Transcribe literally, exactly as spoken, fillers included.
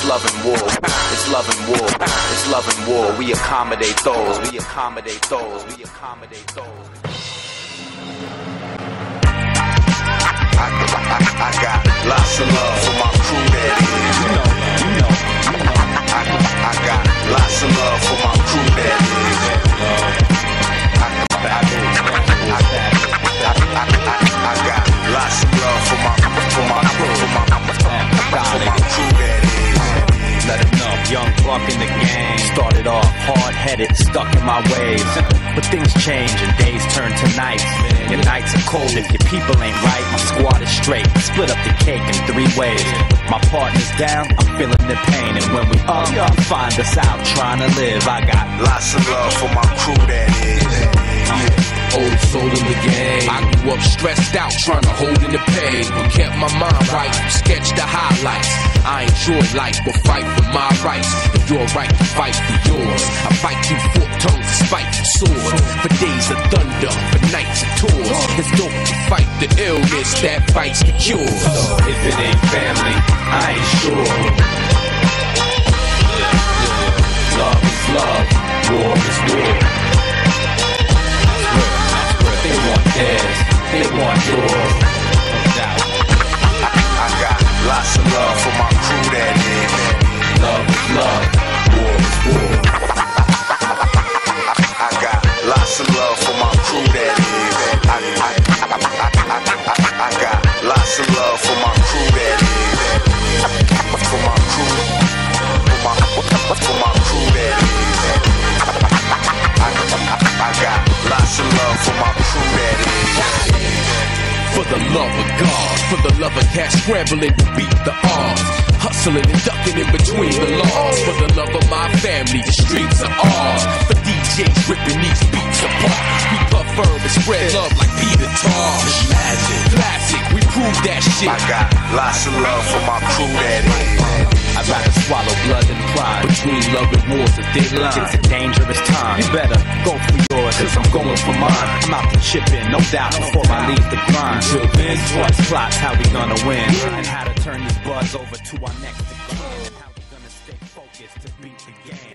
love and war. It's love and war. It's love and war. We accommodate those. We accommodate those. We accommodate those. I, I, I got lots of love for my crew that is. You know, you know, you know. I, I got lots of love for my crew that is. I, I, I, I, I, I got lots of love for my, for my, for my, for my, for my crew that is. Let it know, young buck in the game. Started off hard-headed, stuck in my ways. But things change and days turn to nights. Your nights are cold if your people ain't right. My squad is straight, split up the cake in three ways. My partner's down, I'm feeling the pain. And when we up, you find us out trying to live. I got lots of love for my crew that is. Yeah. Old soul in the game. I grew up stressed out, trying to hold in the pain. But kept my mind right, sketched the highlights. I enjoy life, but fight for my rights. If you're right, you fight for yours. I fight you fork tongues and spiteful swords. For days of thunder, for nights of tours. It's dope to fight the illness that fights the cure. If it ain't family, I ain't sure. Love is love, war is war. They want theirs, they want yours. No doubt. I, I got lots of love for my crew that is. Love is love, war is war. I got lots of love for my crew that is. I, I, I, I, I, I got lots of love for my crew that is. For my crew, for my, for my crew that is. I, I, I got lots of love for my crew that is. For the love of God, for the love of cats scrambling to beat the odds, hustling and ducking in between the laws. For the love of my family, the streets are ours. For D Js ripping these beats apart, we puff firm and spread love like Peter Tar. Magic, classic, we prove that shit. I got lots of love for my crew that is. I'd rather swallow blood than pride. Between love and war's a thin line. It's a dangerous time. You better go for yours, cause I'm going for mine. I'm out to chip in, no doubt, before I leave the grind. Until then, Twice plots how we gonna win, and how to turn this buzz over to our next game, and how we gonna stay focused to beat the game.